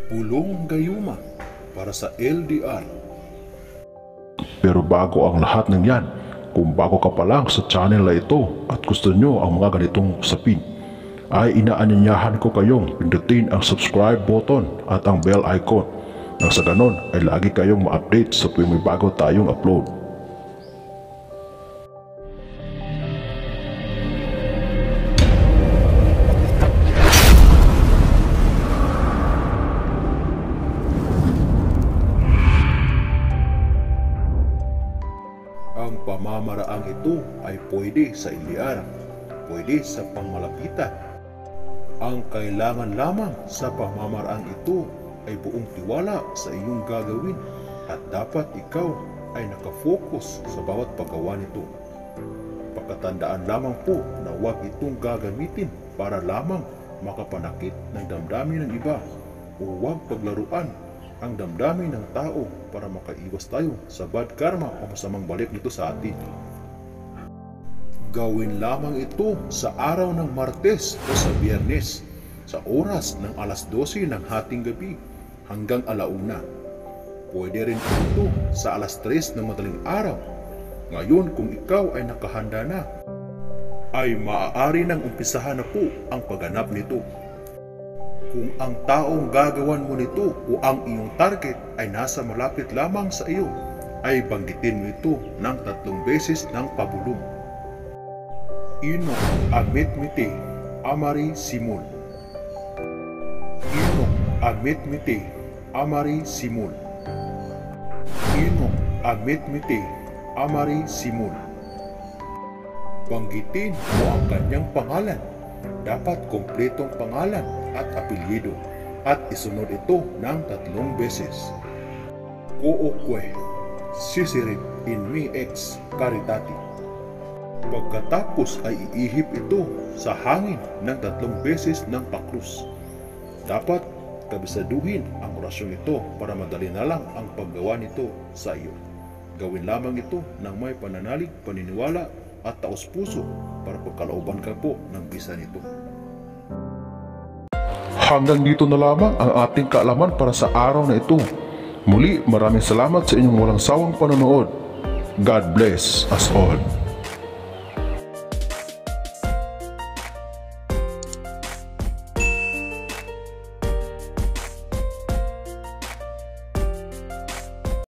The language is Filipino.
Pulong gayuma para sa LDR. Pero bago ang lahat ng yan, kung bago ka pa lang sa channel na ito at gusto nyo ang mga ganitong usapin, ay inaanyayahan ko kayong pindutin ang subscribe button at ang bell icon nang sa ganon ay lagi kayong ma-update sa tuwing may bago tayong upload. Ang pamamaraang ito ay pwede sa LDR, pwede sa pangmalapitan. Ang kailangan lamang sa pamamaraang ito ay buong tiwala sa iyong gagawin at dapat ikaw ay nakafocus sa bawat paggawa nito. Pagkatandaan lamang po na huwag itong gagamitin para lamang makapanakit ng damdamin ng iba o huwag paglaruan ang damdamin ng tao para makaiwas tayo sa bad karma o masamang balik nito sa atin. Gawin lamang ito sa araw ng Martes o sa Biyernes sa oras ng alas 12 ng hating gabi hanggang alauna. Pwede rin ito sa alas 3 ng madaling araw. Ngayon kung ikaw ay nakahanda na, ay maaari nang umpisahan na po ang pagganap nito. Kung ang taong gagawan mo nito o ang iyong target ay nasa malapit lamang sa iyo, ay banggitin mo ito ng 3 beses ng pabulong. Ino amit mite amari simul. Ino amit mite amari simul. Ino amit mite amari simul. Banggitin mo ang kanyang pangalan. Dapat kompletong pangalan at apelyido at isunod ito ng 3 beses. Kooque sisirip in mi ex caritati. Pagkatapos ay iihip ito sa hangin ng 3 beses ng pakrus. Dapat kabisaduhin ang orasyon ito para madali na lang ang paggawa nito sa iyo. Gawin lamang ito ng may pananalig, paniniwala at taos-puso para pagkalooban ka po ng bisa nito. Hanggang dito na lamang ang ating kaalaman para sa araw na ito. Muli, maraming salamat sa inyong walang sawang panonood. God bless us all.